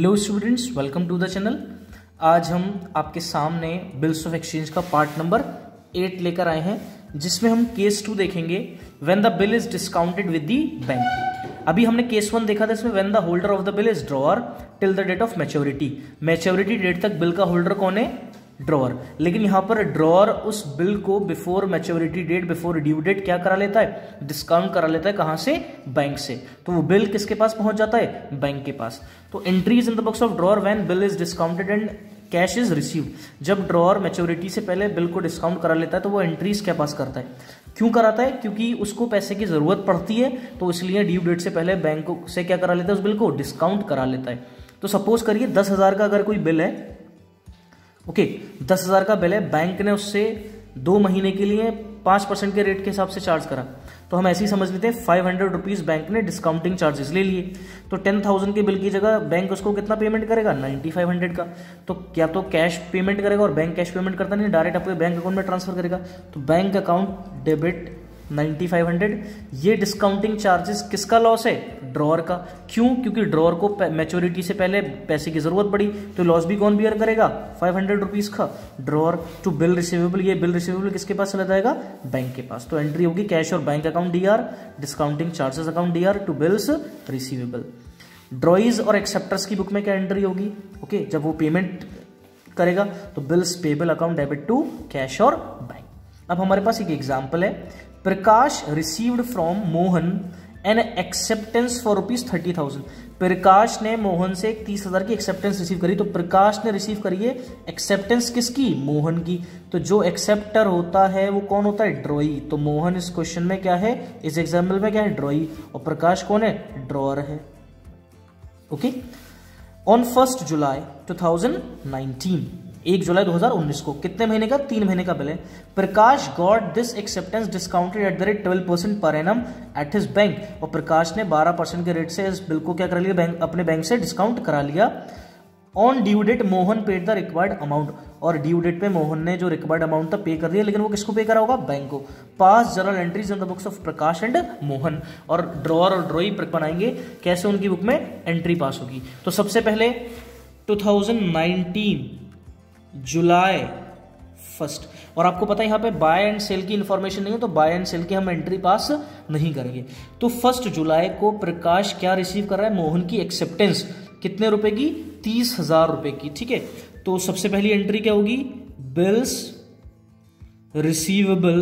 Hello students, welcome to the channel. आज हम आपके सामने बिल्स ऑफ एक्सचेंज का पार्ट नंबर 8 लेकर आए हैं, जिसमें हम केस 2 देखेंगे, when the bill is discounted with the bank. अभी हमने केस 1 देखा था, इसमें when the holder of the bill is drawer till the date of maturity. Maturity date तक बिल का होल्डर कौन है? ड्रॉअर। लेकिन यहां पर ड्रॉअर उस बिल को before maturity date, before due date क्या करा लेता है? डिस्काउंट करा लेता है। कहां से? बैंक से। तो वो बिल किसके पास पहुंच जाता है? बैंक के पास। तो entries in the books of drawer when bill is discounted and cash is received. जब ड्रॉअर मैच्योरिटी से पहले बिल को डिस्काउंट करा लेता है तो वो एंट्रीज क्या पास करता है? क्यों कराता है? क्योंकि उसको पैसे की जरूरत पड़ती है, तो इसलिए ड्यू डेट से पहले बैंक से क्या करा लेता है? उस बिल को डिस्काउंट करा लेता है। तो सपोज करिए 10,000 का अगर कोई बिल है, ओके 10,000 का बिल है, बैंक ने उससे 2 महीने के लिए 5% के रेट के हिसाब से चार्ज करा, तो हम ऐसे ही समझ लेते हैं 500 रुपीज बैंक ने डिस्काउंटिंग चार्जेस ले लिए। तो 10,000 के बिल की जगह बैंक उसको कितना पेमेंट करेगा? 9500 का। तो क्या तो कैश पेमेंट करेगा, और बैंक कैश पेमेंट करता नहीं, डायरेक्ट आपके बैंक अकाउंट में ट्रांसफर करेगा। तो बैंक अकाउंट डेबिट 9500। ये डिस्काउंटिंग चार्जेस किसका लॉस है? ड्रॉअर का। क्यों? क्योंकि ड्रॉअर को मैच्योरिटी से पहले पैसे की जरूरत पड़ी, तो लॉस भी कौन बियर करेगा? 500 रुपीज का ड्रॉअर। टू बिल रिसीवेबल, ये बिल रिसीवेबल किसके पास चला जाएगा? बैंक के पास। तो एंट्री होगी कैश और bank account DR, discounting charges account DR to bills receivable. Drawees और एक्सेप्टर्स की बुक में क्या एंट्री होगी? ओके, जब वो पेमेंट करेगा तो bills payable account debit to cash और बैंक। अब हमारे पास एक एग्जाम्पल है, Prakash received from Mohan an acceptance for ₹30,000। Prakash ने मोहन से 30,000 की एक्सेप्टेंस रिसीव करी। तो प्रकाश ने रिसीव करी है एक्सेप्टेंस किसकी? मोहन की। तो जो एक्सेप्टर होता है वो कौन होता है? ड्रॉई। तो मोहन इस क्वेश्चन में क्या है? इस एग्जाम्पल में क्या है? ड्रॉई। और प्रकाश कौन है? ड्रॉअर है। ओके। ऑन 1 जुलाई 2019, 1 जुलाई 2019 को कितने महीने का? 3 महीने का बिल है। Prakash got this acceptance discounted at the rate 12% per annum at his bank. और प्रकाश ने 12% के रेट से इस बिल को क्या करा लिया? बैंक, अपने बैंक से डिस्काउंट करा लिया। On due date Mohan paid the required amount. और ड्यू डेट पे मोहन ने जो रिक्वायर्ड अमाउंट था पे कर दिया, लेकिन वो किसको पे करा होगा? बैंक को। Pass journal entries in the books of Prakash and Mohan. और ड्रॉअर और ड्रॉई बनाएंगे, कैसे उनकी बुक में एंट्री पास होगी? तो सबसे पहले 2019 जुलाई 1, और आपको पता है यहाँ पे बाय एंड सेल की इंफॉर्मेशन नहीं है, तो बाय एंड सेल की हम एंट्री पास नहीं करेंगे। तो 1 जुलाई को प्रकाश क्या रिसीव कर रहा है? मोहन की एक्सेप्टेंस। कितने रुपए की? 30,000 रुपए की। ठीक है, तो सबसे पहली एंट्री क्या होगी? Bills receivable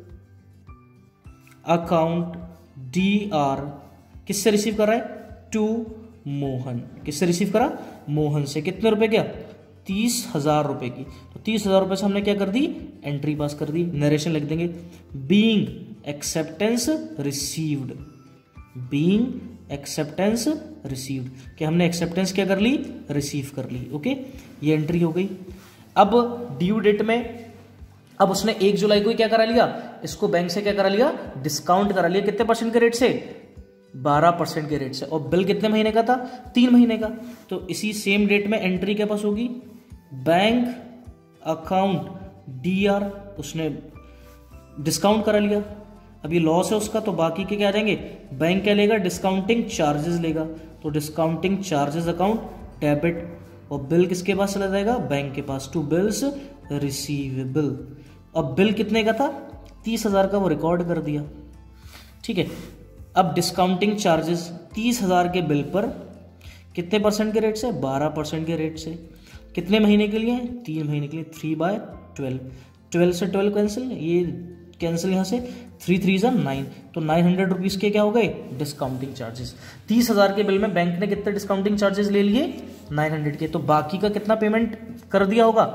account DR. किससे रिसीव कर रहा है? टू मोहन। किससे रिसीव करा? मोहन से। कितने रुपए? क्या? 30,000 रुपए की। तो 30,000 रुपए से हमने क्या कर दी? एंट्री पास कर दी। नरेशन लिख देंगे, being acceptance received. Being acceptance received, कि हमने एक्सेप्टेंस क्या कर ली? रिसीव कर ली। ओके, ये एंट्री हो गई। अब ड्यू डेट में, अब उसने 1 जुलाई को क्या करा लिया? इसको बैंक से क्या करा लिया? डिस्काउंट करा लिया। कितने परसेंट के रेट से? 12% के रेट से। और बिल कितने महीने का था? 3 महीने का। तो इसी सेम डेट में एंट्री के पास होगी बैंक अकाउंट डीआर। उसने डिस्काउंट करा लिया। अब ये लॉस है उसका, तो बाकी के क्या आ जाएंगे? बैंक क्या लेगा? डिस्काउंटिंग चार्जेस लेगा। तो डिस्काउंटिंग चार्जेस अकाउंट डेबिट। और बिल किसके पास चला जाएगा? बैंक के पास। To bills receivable. अब बिल कितने का था? 30,000 का, वो रिकॉर्ड कर दिया। ठीक है, अब डिस्काउंटिंग चार्जेस 30,000 के बिल पर कितने परसेंट के रेट से? 12% के रेट से। कितने महीने के लिए? 3 महीने के लिए। 3/12। 12 से 12 कैंसिल, ये कैंसिल यहाँ से। 3 3 जा 9। तो 900 रुपीज के क्या हो गए? Discounting charges. 30,000 के बिल में बैंक ने कितने डिस्काउंटिंग चार्जेस ले लिए? 900 के। तो बाकी का कितना पेमेंट कर दिया होगा?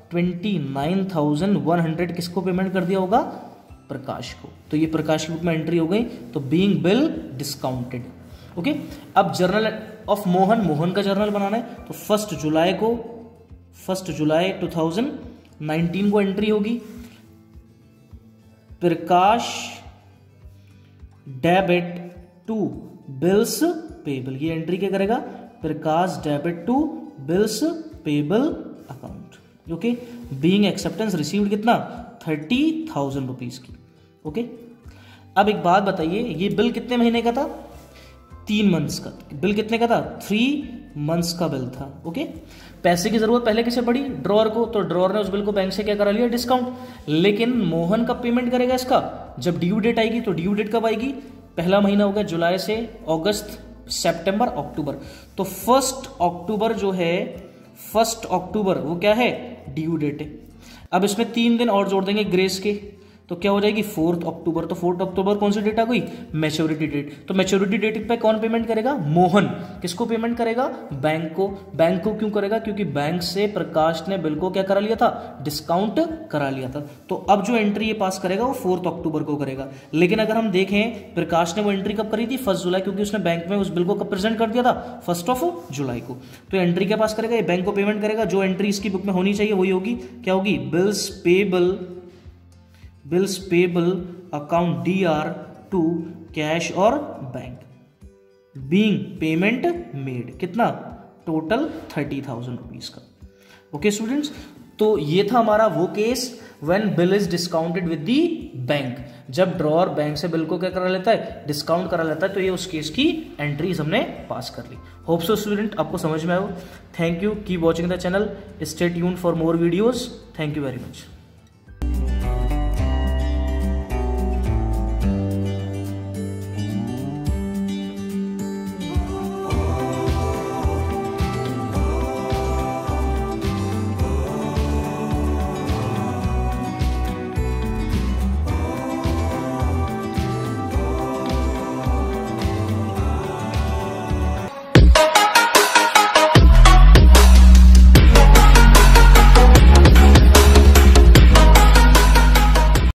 29,100 किसको पेमेंट कर दिया होगा? प्रकाश को। तो ये प्रकाश की बुक में एंट्री हो गई। तो बीइंग बिल डिस्काउंटेड। ओके, अब जर्नल ऑफ मोहन, मोहन का जर्नल बनाना है। तो 1 जुलाई को, 1 जुलाई 2019 को एंट्री होगी Prakash debit to bills payable. ये एंट्री क्या करेगा? Prakash debit to bills payable account. Okay, being acceptance received कितना? 30,000 रुपीज की। ओके, अब एक बात बताइए, ये बिल कितने महीने का था? 3 मंथ्स का। बिल कितने का था? 3 मंथ्स का बिल था। ओके, पैसे की जरूरत पहले किसे पड़ी? ड्रॉअर को। तो ड्रॉअर ने उस बिल को बैंक से क्या करा लिया? डिस्काउंट। लेकिन मोहन कब पेमेंट करेगा इसका? जब ड्यू डेट आएगी। तो ड्यू डेट कब आएगी? पहला महीना होगा जुलाई से अगस्त, सितंबर, अक्टूबर। तो 1 अक्टूबर जो है, 1 अक्टूबर वो क्या है? ड्यू डेट है। अब इसमें 3 दिन और जोड़ देंगे ग्रेस के, तो क्या हो जाएगी? 4 अक्टूबर। तो 4 अक्टूबर कौन सी डेट आ गई? Maturity date. तो मैच्योरिटी डेट पे कौन पेमेंट करेगा? मोहन। किसको पेमेंट करेगा? बैंक को। बैंक को क्यों करेगा? क्योंकि बैंक से प्रकाश ने बिल को क्या करा लिया था? डिस्काउंट करा लिया था। तो अब जो एंट्री ये पास करेगा वो 4 अक्टूबर को करेगा। लेकिन अगर हम देखें प्रकाश ने वो एंट्री कब करी थी? 1 जुलाई, क्योंकि उसने बैंक में उस बिल को कब प्रेजेंट कर दिया था? 1 जुलाई को। तो एंट्री क्या पास करेगा? ये बैंक को पेमेंट करेगा। जो एंट्री इसकी बुक में होनी चाहिए वही होगी। क्या होगी? Bills payable account DR to cash और बैंक, बीइंग पेमेंट मेड। कितना? टोटल 30,000 रुपीज का। ओके स्टूडेंट्स, तो ये था हमारा वो case when bill is discounted with the bank. जब ड्रॉअर बैंक से बिल को क्या करा लेता है? डिस्काउंट करा लेता है। तो ये उस केस की एंट्रीज हमने पास कर ली। होप सो स्टूडेंट आपको समझ में आया। Thank you, keep watching the channel, stay tuned for more videos. Thank you very much.